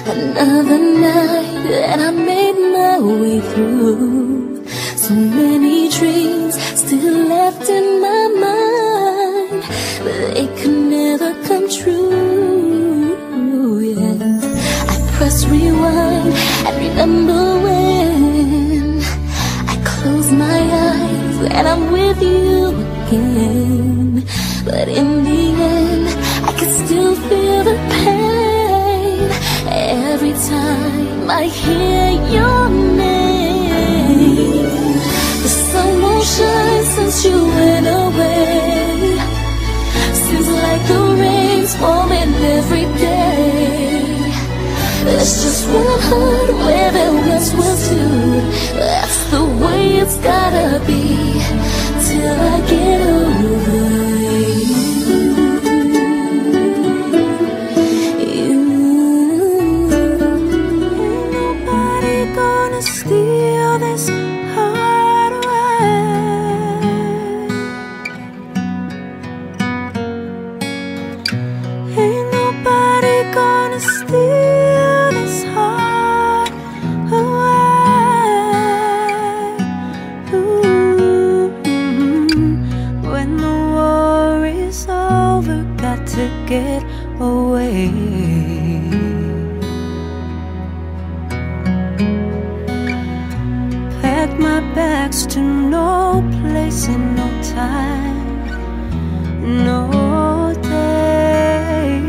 Another night that I made my way through. So many dreams still left in my mind, but they could never come true. Yes, I press rewind and remember when I close my eyes and I'm with you again. But in the end, I can still feel the pain every time I hear your name. The sun won't shine since you went away. Seems like the rain's falling every day. There's just one heart where there once was two. That's the way it's gotta be till I get over you. Steal this heart away. Ain't nobody gonna steal this heart away. Ooh. When the war is over, got to get away. My bags to no place in no time, no day.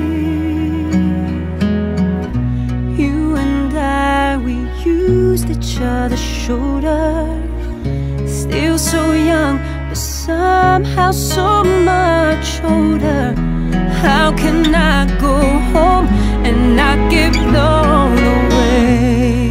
You and I, we used each other's shoulder. Still so young, but somehow so much older. How can I go home and not get blown away?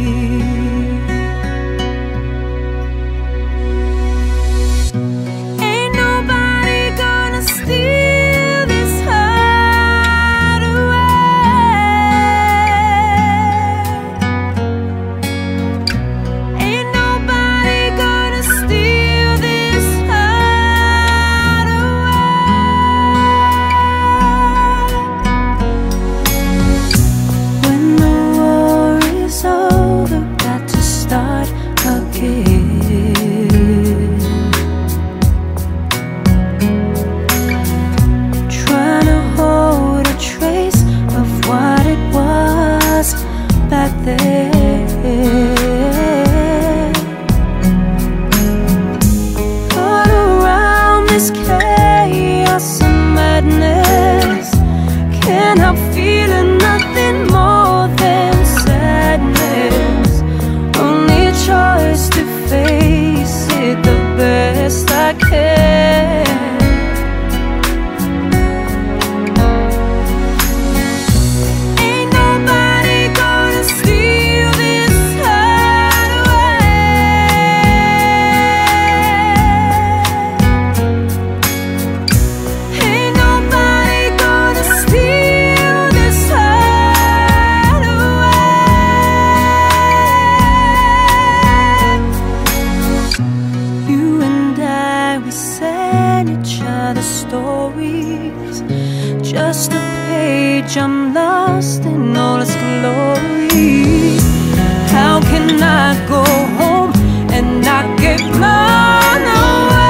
I'm lost in all its glory. How can I go home and not get blown away?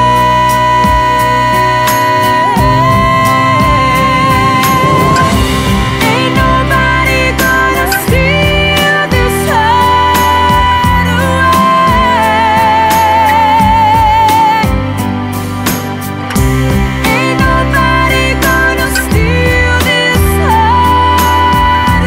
Ain't nobody gonna steal this heart away. Ain't nobody gonna steal this heart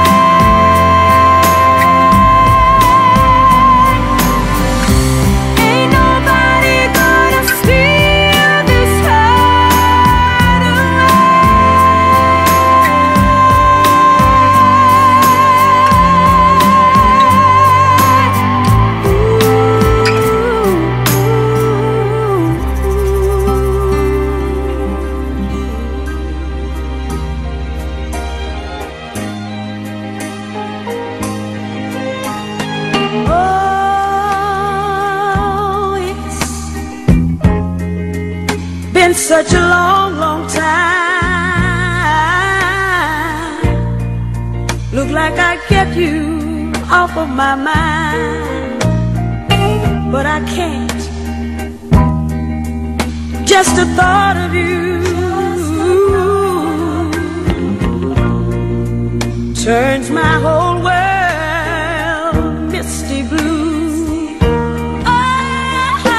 away. Ain't nobody gonna steal this heart Oh, it's been such a long, long time Look like I get you off of my mind, but I can't. Just the thought of you turns my whole world misty blue. Oh,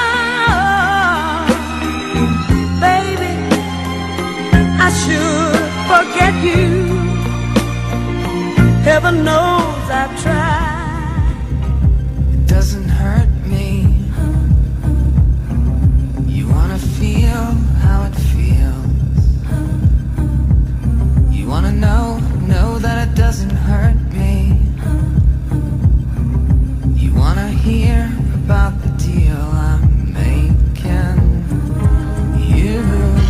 baby, I should forget you. Heaven knows I've tried. It doesn't hurt me. You wanna feel how it feels. You wanna know that it doesn't hurt me. You wanna hear about the deal I'm making. You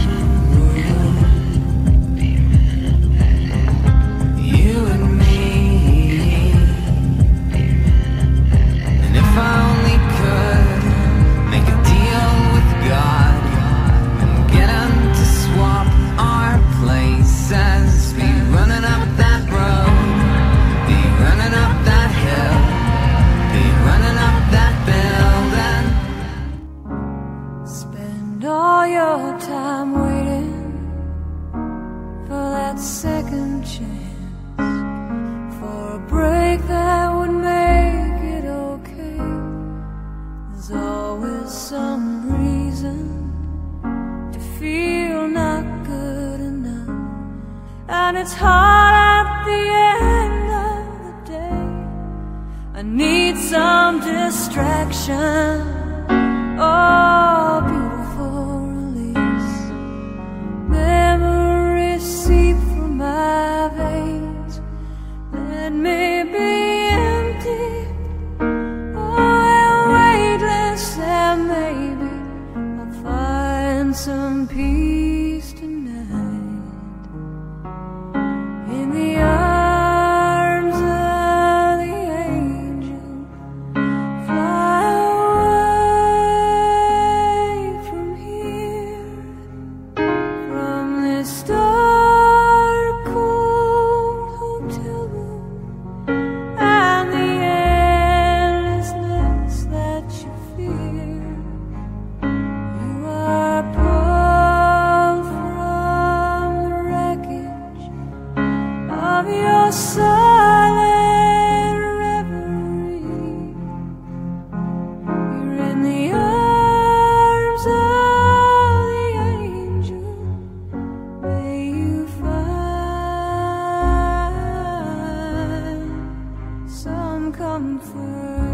and me. And if I only could make a deal with God and get him to swap our places, be running up that road, be running up that hill, be running up that building. Spend all your time waiting for that second chance, for a break that would make it okay. There's always some reason to feel not good enough, and it's hard at the end of the day. I need some distraction, oh, beautiful release. Memories seep from my veins. Let me be empty, oh, weightless, and maybe I'll find some peace tonight in the arms of the angel. Fly away from here, from this dark, cold hotel room and the endlessness that you fear. You are pulled from the wreckage of your silent reverie. You're in the arms of the angel. May you find some comfort.